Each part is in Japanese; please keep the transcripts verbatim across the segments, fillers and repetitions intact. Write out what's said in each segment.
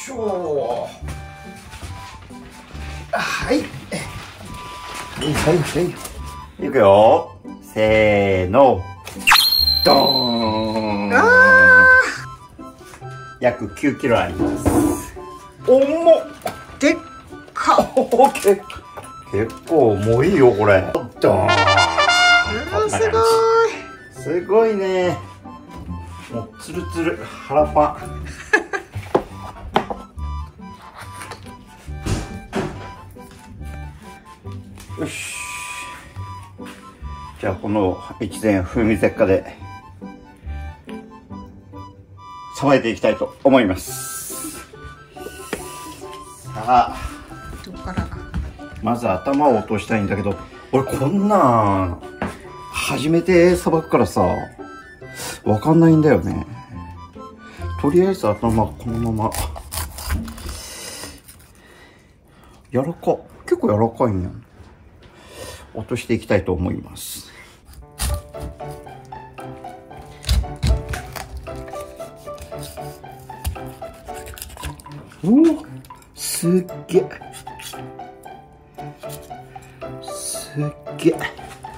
しょ。はい。はいはいはい。いくよ。せーの。ドーン。あー。約きゅうキロあります。重っ。でっか。結構重いよこれ。ドーン。すごい。すごいね。もうツルツル腹パン。よし。じゃあこの越前風味絶果でさばいていきたいと思います。さあ、どこからまず頭を落としたいんだけど、俺こんなん初めてさばくからさわかんないんだよね。とりあえず頭このまま柔らか、結構柔らかいんや。落としていきたいと思います。おお、すっげえ、すっげえ。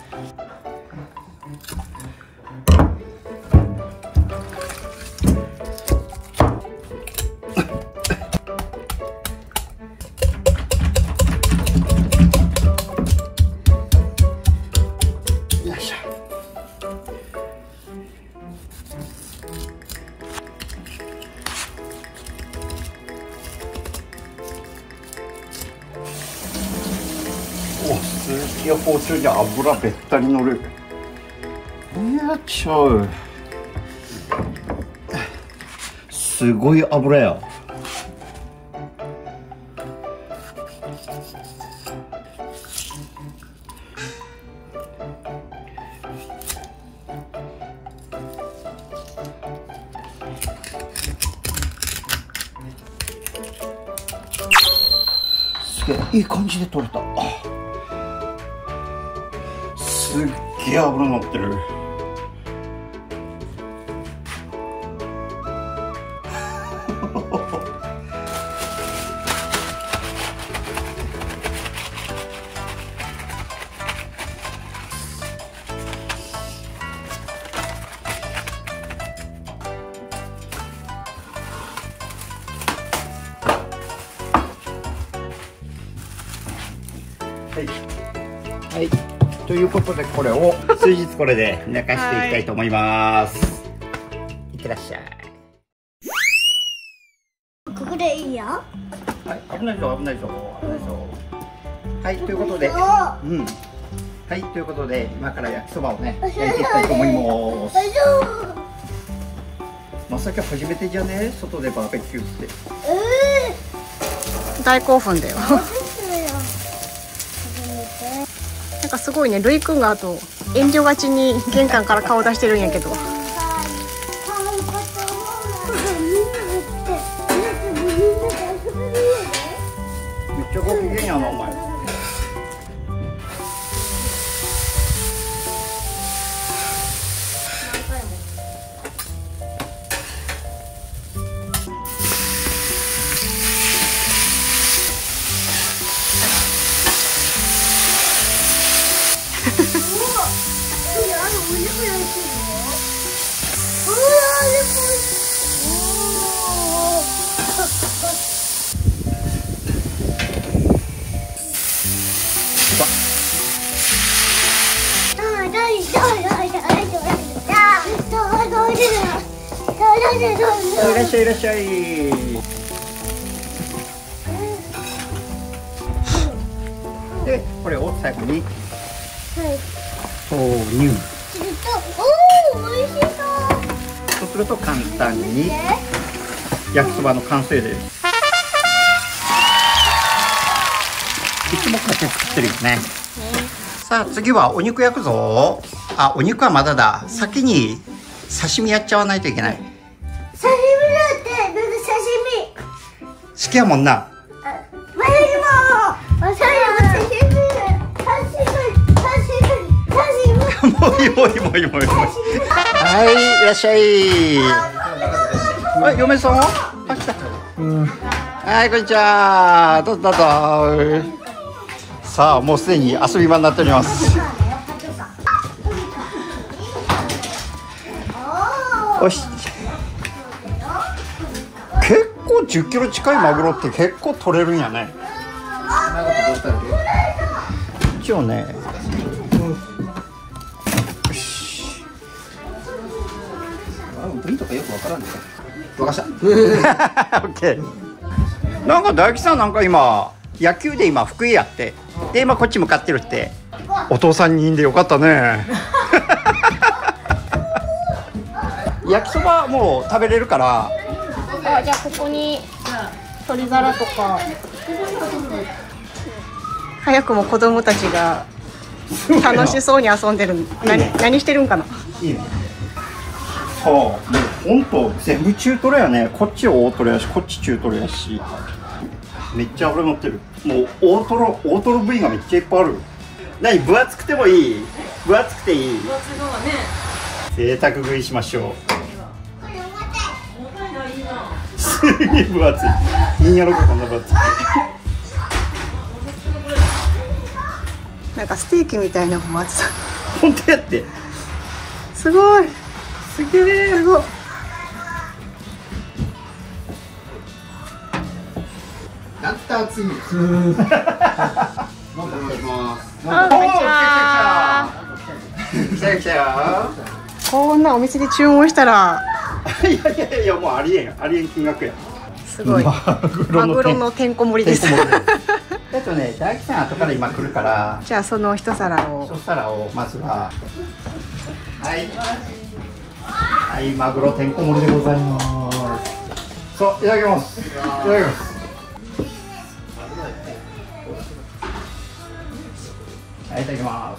お、すっげえ包丁に油べったり乗る。やっちゃう。すごい油や。すげえいい感じで取れた。すっげえ油乗ってる。はい、はい、ということでこれを数日これで寝かしていきたいと思います。いってらっしゃい。 ここでいいよ。 はい、危ないぞ危ないぞ危ないぞ。はい、ということで、うん、はい、ということで今から焼きそばをね焼いていきたいと思います。まさか初めてじゃね、外でバーベキューって。 えー、大興奮だよ。なんかすごいね、るいくんがあと遠慮がちに玄関から顔出してるんやけど。めっちゃご機嫌やなお前。いらっしゃいいらっしゃい。で、これを最後に投入。 おお、美味しそう。 そうすると簡単に焼きそばの完成です。いつもこうやって作ってるよね。さあ次はお肉焼くぞ。あ、お肉はまだだ。先に刺身やっちゃわないといけない。 刺身だって、なんで刺身。 好きやもんな。 私も。私も刺身。刺身。刺身。刺身。 もういいもういいもういいもういい。はい、いらっしゃい。 はい、嫁さんは？あ、来た。うん。はい、こんにちは。どうぞどうぞ。さあ、もうすでに遊び場になっております。よし。結構じゅっキロ近いマグロって結構取れるんやね。一応ね。よし。部位とかよくわからんね。わかした。オッケー。なんか大吉さんなんか今野球で今福井やってで今こっち向かってるって。お父さんにいんでよかったね。焼きそばもう食べれるから。 あ、じゃあここに鶏皿とか。早くも子供たちが楽しそうに遊んでる。何何してるんかな。 いいね。そう、もう本当全部中トロやね。こっち大トロやし、こっち中トロやし。めっちゃ脂乗ってる。もう大トロ、大トロ部位がめっちゃいっぱいある。何、分厚くてもいい。分厚くていい。分厚いのはね。贅沢食いしましょう。すげえ分厚い。いいんやろか、こんな分厚い。 なんかステーキみたいな分厚さ。 本当やって。 すごい。すげえ。すごい。 やった熱い。あ、 こんにちは。 来たよ来たよ。 こんなお店で注文したら。 いやいやいや、もうありえん、ありえん金額や。 すごい。マグロのてんこ盛りです。 えっとね、大吉さん後から今来るから。 じゃあその一皿を。 一皿をまずは。はい。はい、マグロてんこ盛りでございます。そう、いただきます。いただきます。はい、いただきます。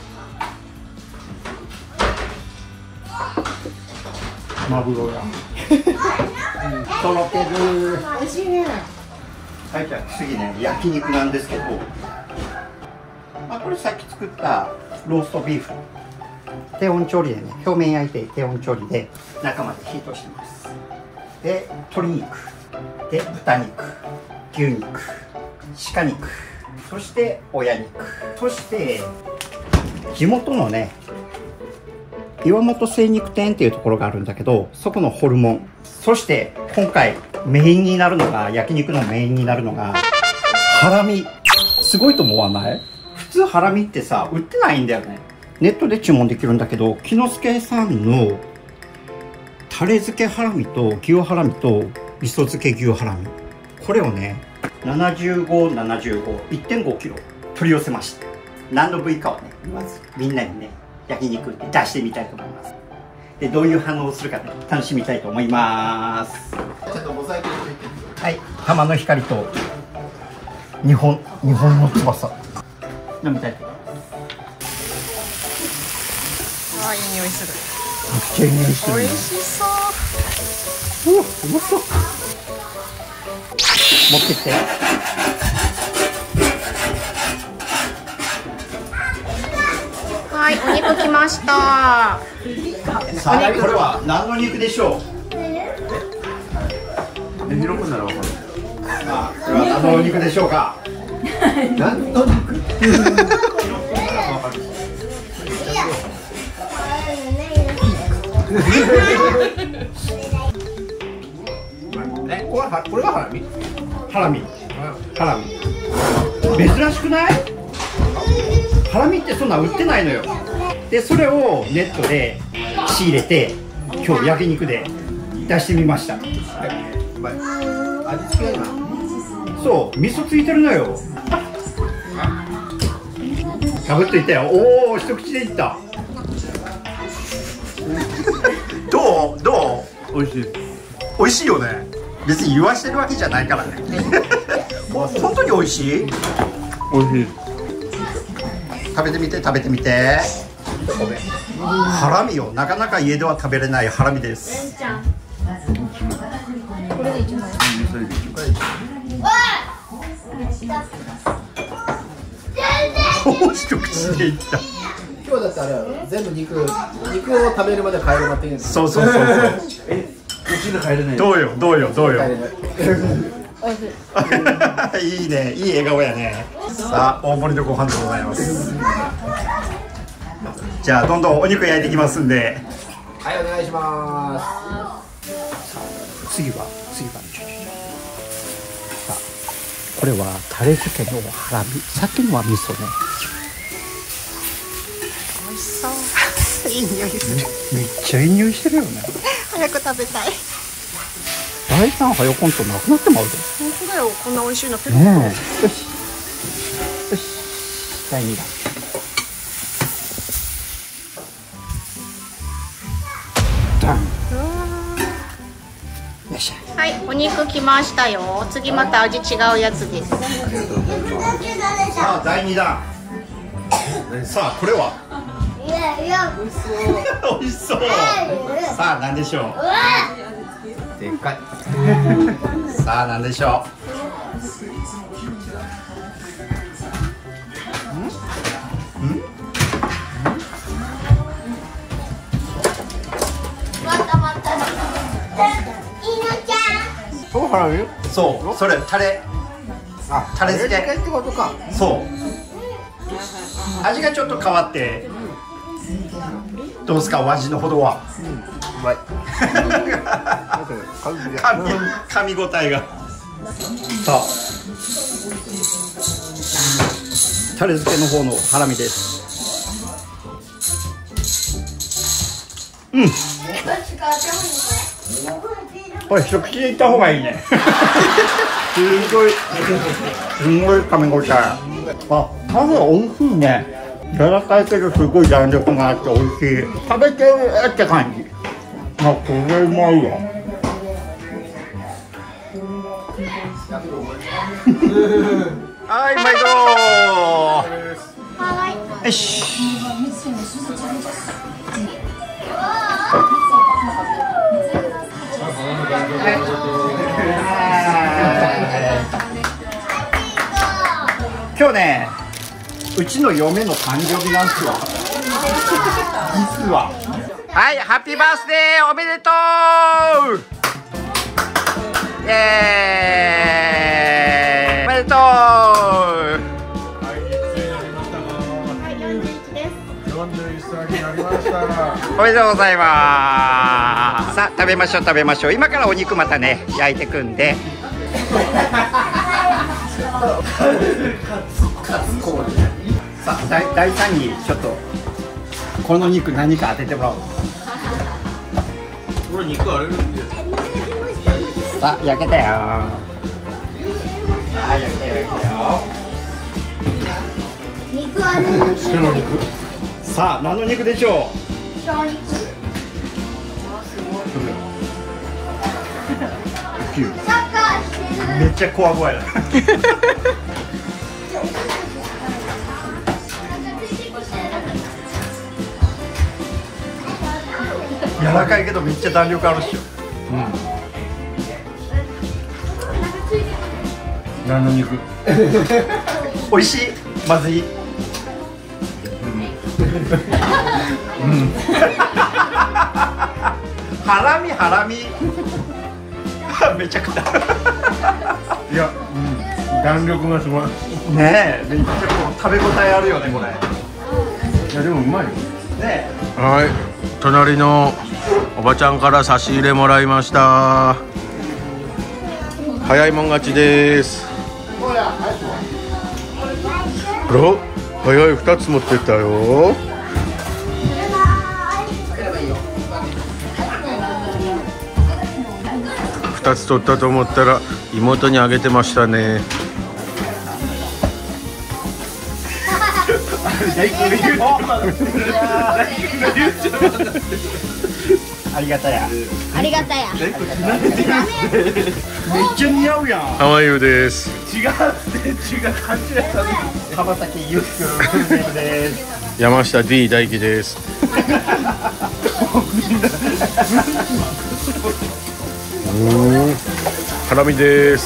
マグロが。とろける。美味しいね。はい、じゃあ次ね、焼肉なんですけど。まあ、これさっき作ったローストビーフ。低温調理でね、表面焼いて低温調理で中まで火通してます。で、鶏肉。で、豚肉。牛肉。鹿肉。そして親肉。そして地元のね。岩本精肉店っていうところがあるんだけど、そこのホルモン。そして今回メインになるのが、焼肉のメインになるのがハラミ。すごいと思わない？普通ハラミってさ、売ってないんだよね。ネットで注文できるんだけど、木之助さんのタレ漬けハラミと牛ハラミと味噌漬け牛ハラミ、これをねななじゅうご、ななじゅうご、いってんごキロ取り寄せました。何の部位かはね言わず、みんなにね焼肉って出してみたいと思います。で、どういう反応をするかね、楽しみたいと思います。ちょっとモザイク入ってる。はい、玉の光と日本日本の翼飲みたいと思います。 あ、いい匂いする。めっちゃいい匂いする。 美味しそう。 うわ、うまそう。持ってきて。 はい、お肉きました。 さあ、これは何の肉でしょう。え、広くならわかる。さあ、これは何のお肉でしょうか。何の肉。ね、これは、これがハラミ。ハラミ。ハラミ。珍しくない。ハラミってそんな売ってないのよ。で、それをネットで仕入れて今日焼肉で出してみました。味付けがそう味噌ついてるのよ。かぶっといたよ。おお、一口でいった。どうどう。美味しい。美味しいよね。別に言わしてるわけじゃないからね。本当に美味しい。美味しい。食べてみて、食べてみて。ハラミをなかなか家では食べれないハラミです。これで一枚。おお、一口でいった。 今日だってあれ全部肉肉を食べるまで帰るまっていいんです。 そうそうそうそう。え、 どうよどうよどうよ。いいね、いい笑顔やね。さあ大盛りのご飯でございます。じゃあどんどんお肉焼いていきますんで。 はい、お願いします。 次は次はさあこれはタレ漬けのハラミ、さっきのは味噌ね。 美味しそう。いい匂いする。 めっちゃいい匂いしてるよね。 早く食べたい。 大さんはよこんとなくなってまうで。 本当だよ、こんな美味しいのペロッと。 ねえ、よしよし、だいに弾。ダン。よっしゃ。 はい、お肉来ましたよ。次また味違うやつです。 さあだいに弾。さあこれは。 いやいや。 美味しそう。さあ何でしょう。 でっかい。 さあ何でしょう。ん？ん？ またまた。いのちゃん。 そうハラミ？ そう、それタレ。 あ、 タレ漬けってことか。 そう。味がちょっと変わって。どうですかお味のほどは。 うまい。 噛み噛み応えが。さあタレ漬けの方のハラミです。うん。これ一口でいった方がいいね。すごいすごい噛み応え。あ、まず美味しいね。柔らかいけどすごい弾力があって美味しい。食べてるって感じ。あ、これうまいわ。はい、毎度。 はい。 よし。今日ね、うちの嫁の誕生日なんですよ。実は。はい、ハッピーバースデーおめでとう。イエーイ。おめでとう。おめでとうございます。さあ食べましょう食べましょう。今からお肉またね焼いてくんで。さあ第第三にちょっとこの肉何か当ててもらおう。 これ肉あれるんで。 さあ焼けたよ。はい焼けたよ焼けたよ。 肉ある。 白の肉。 さあ何の肉でしょう。 白肉。サッカーしてる。 めっちゃ怖怖いな。柔らかいけどめっちゃ弾力あるっしょ。うん。何の肉？美味しい？まずい？うん。ハラミハラミ。めちゃくちゃ。 いや、うん、弾力がすごい。 ねえ、めっちゃこう食べ応えあるよねこれ。 いやでもうまいよ。 ねえ。 はい、隣のおばちゃんから差し入れもらいました。早いもん勝ちです。あら、早いふたつ持ってったよ。ふたつ取ったと思ったら妹にあげてましたね。 ありがたや。 ありがたや。 めっちゃ似合うやん。 浜優です。 違うって違う感じやったの。 浜崎ゆきくんフルネームです。 山下 D 大輝です。おお、ハラミです。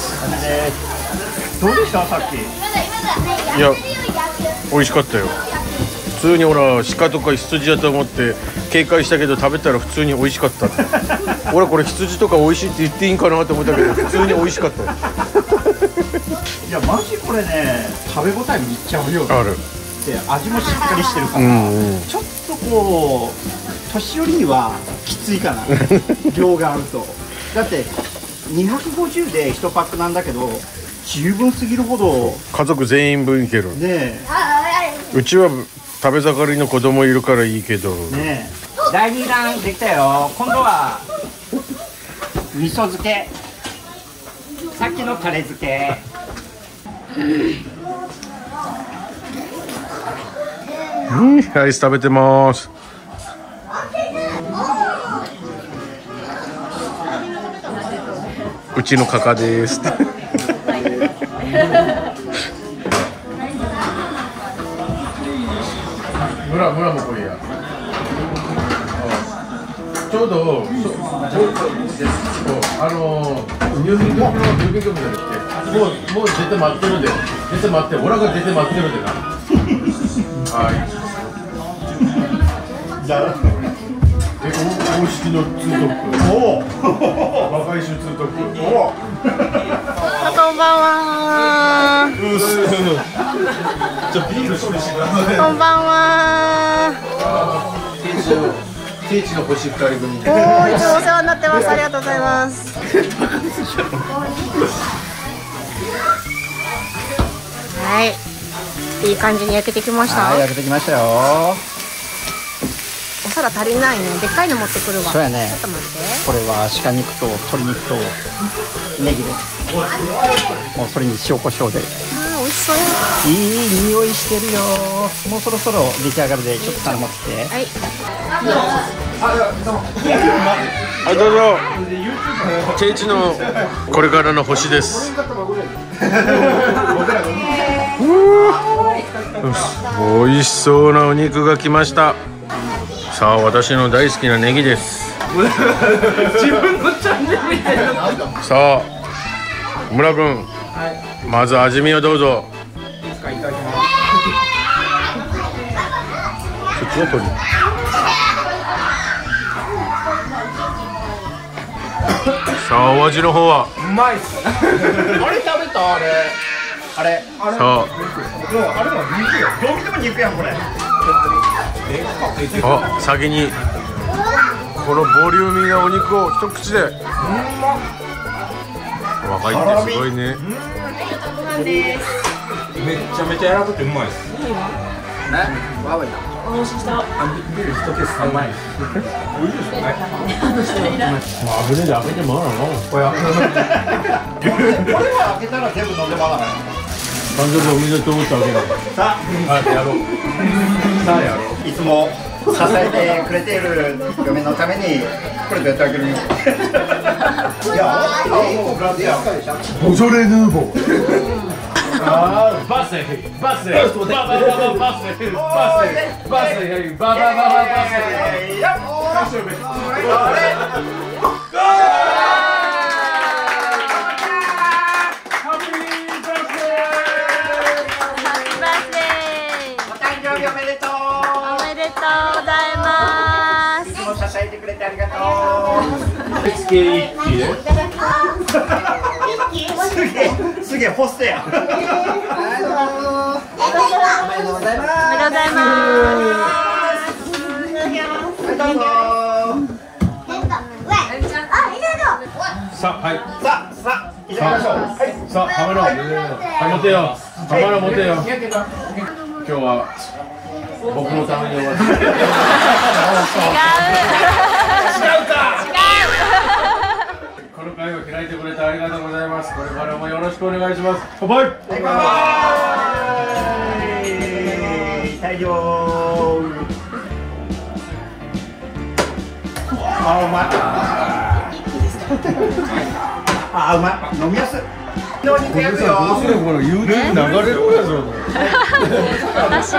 どうでしたさっき？ いや、美味しかったよ。 普通に俺は鹿とか羊だと思って警戒したけど、食べたら普通に美味しかった俺これ羊とか美味しいって言っていいんかなと思ったけど、普通に美味しかったよいやマジこれね、食べ応えめっちゃあるよね。 ある。 で味もしっかりしてるから、 うんうん、 ちょっとこう年寄りにはきついかな量があると。だってにひゃくごじゅうでいちパックなんだけど、十分すぎるほど家族全員分いけるねえ。 うちは食べ盛りの子供いるからいいけどねえ。だいに弾できたよ。今度は味噌漬け、さっきのタレ漬け。 うん、アイス食べてます。うちのカカです。村村もこれや。ちょうどあの郵便局の郵便局じゃなくて、もうもう出て待ってるで、出て待って、俺が出て待ってるでな。はい。じゃあ、え、公式のツートップ。おお。若い衆ツートップ。おお。 こんばんは。 ちょビール処理してください。 こんばんは。 定置の星二人組。 おお、いつもお世話になってます。ありがとうございます。はい。いい感じに焼けてきました。 はい、焼けてきましたよ。 お皿足りないね。でっかいの持ってくるわ。 そうやね。 ちょっと待って。 これは鹿肉と鶏肉とネギです。もうそれに塩コショウで。 あー、美味しそうや。 いい匂いしてるよ。もうそろそろ出来上がるで、ちょっと頼ませて。 はい。 はい、どうぞ。定置のこれからの星です。美味しそうなお肉が来ました。さあ、私の大好きなネギです。自分のチャンネルみたいな。さあ、村君、はい、まず味見をどうぞ。いいですか、いただきます。そっちの鳥。さあ、お味の方は。 うまいっす。あれ食べた、あれ。あれ。 さあ。 あれは肉よ。どう見ても肉やん、これ。 あ、先にこのボリューミーなお肉を一口で。若いってすごいね。 めっちゃめちゃ柔らかくてうまいです。ね、わわいな。美味しい人。ビール一ケース三万円。美味しいですね。 まあ、危ねえで開けてもらうの。 これは開けたら全部飲んでもらわない。 誕生日おめでとうって開けた。 さあ、 はい、やろう。さあ、やろう。 いつも支えてくれている嫁のためにこれどうやってあげるの？いや、 ボジョレ・ヌーボー。 バセバセババババババセバセバセバババババセ。 おめでとう。 おめでとうございます。 いつも支えてくれてありがとう。 つけ一気で。 すげえ、すげえホストや。おめでとうございます。 おめでとうございます。 さあ、はい。 さあ、さあ、いただきましょう。はい。 さあ、カメラ。はい、持てよ。カメラ持てよ。今日は僕のために終わって。違う。違うか。違う。この会を開いてくれてありがとうございます。これからもよろしくお願いします。乾杯。 乾杯。大量。あ、うまい。あ、うまい。飲みやすい。お肉焼くよ。 この ユーチューブ 流れるやつ。 私。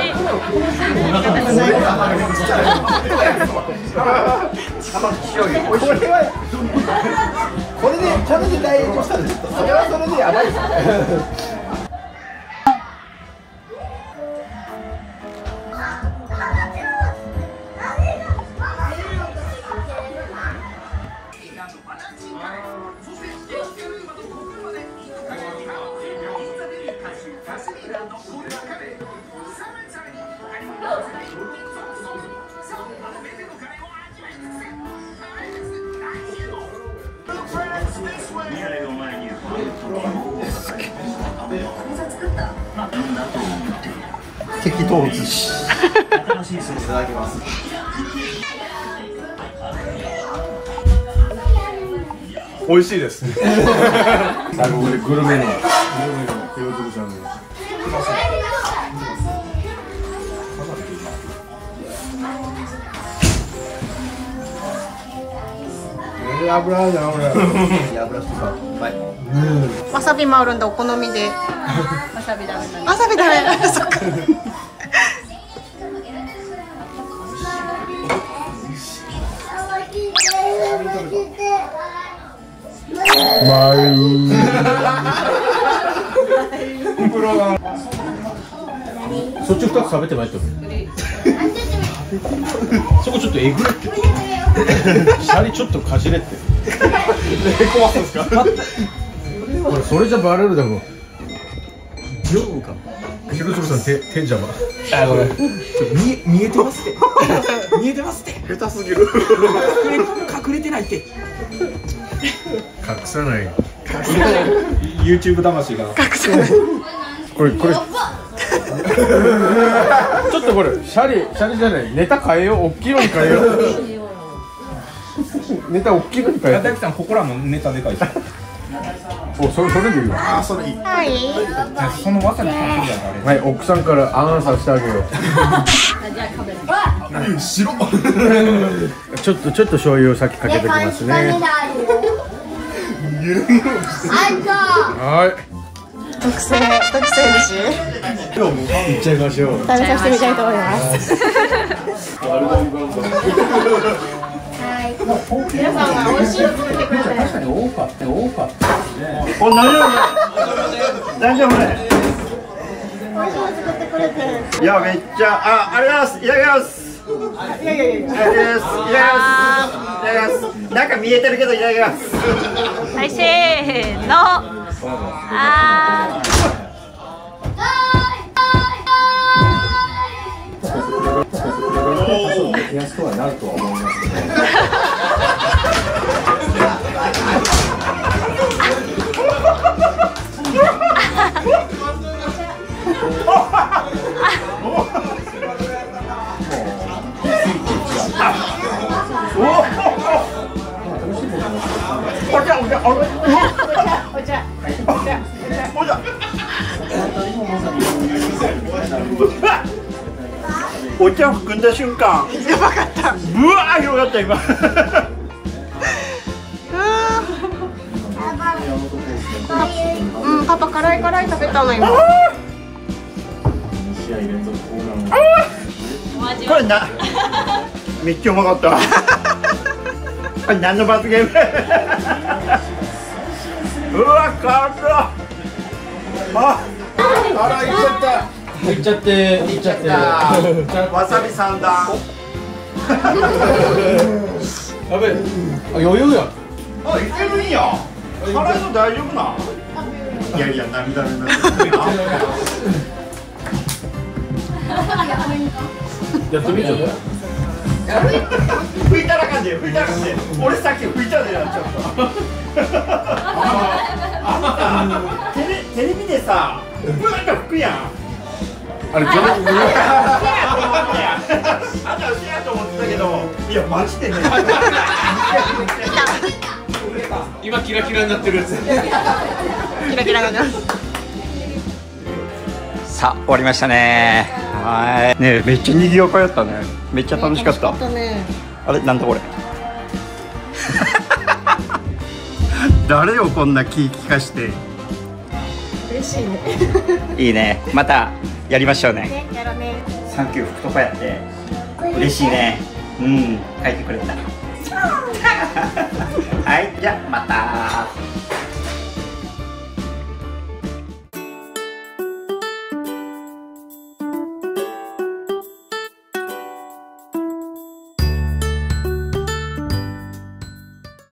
これで、これで大炎上したんです。それはそれでやばいですね。 適当寿司。 いただきます。 美味しいです。 最後でグルメの黒鶴さんの油じゃん、俺。油してさ、はい。 わさびもあるんだ、お好みで。わさびダメ。わさびダメ。そっか。 そっちふたつ食べてもらってもそこちょっとえぐれってシャリちょっとかじれって壊すんですか。 これそれじゃバレるだろう。丈夫か。白鶴さん手手邪魔。 あ、これ見え見えてますって。見えてますって。 下手すぎる。 隠れてないって。 隠さない。 YouTube 魂が。 これこれちょっとこれシャリシャリじゃないネタ変えよう。大きいのに変えよう。ネタ大きいのに変えよう。 大木さんここらもネタでかいです。 おそれそれでいいわ。 あ、それいい。 はい。 そのわさびかけじゃんあれ。 はい、奥さんからあんさせてあげよう。 白。 ちょっとちょっと醤油を先かけておきますね。はい。 特製特製寿司。 いっちゃいましょう。 食べさせてみたいと思います。皆さんが美味しいの作ってくれて。 確かに多かった多かったですね。 これ大丈夫？大丈夫ね。 美味しいの作ってくれて。 いや、めっちゃ、あ、ありがとうございます。いただきます。いただきます。いただきます。いただきます。なんか見えてるけど、いただきます。 はい、せーの。あー。 安くはなるとは思いますけど。 お茶お茶お茶お茶お茶お茶含んだ瞬間やばかった。 ぶわー広がった今。 うん、パパ辛い辛い食べたの今。 これな、めっちゃうまかった。これ何の罰ゲーム？うわ、辛っ。あ、 あら、いっちゃった。いっちゃって、いっちゃって。 わさび三段。 やべえ。あ、余裕や。 あ、いけるんや。辛いの大丈夫な。いやいや、涙目になってるな。 やってみちゃった。 拭いたらかんで、拭いたらかんで。俺さっき拭いたでやっちゃった。あ、テレテレビでさ、ブーンと拭くやん。 あれ、ちょっと。 あんた嘘やと思ってたけど、いやマジでね。 今キラキラになってるやつ。 キラキラがな。 さあ終わりましたね。はい。ね、めっちゃ賑やかやったね。めっちゃ楽しかった。 ね、 あれ、なんだこれ。誰をこんな気利かして。 嬉しいね。 いいね。またやりましょうね。 ね、やろね。 サンキュー福とかやって嬉しいね。うん、書いてくれた。はい、じゃあまた。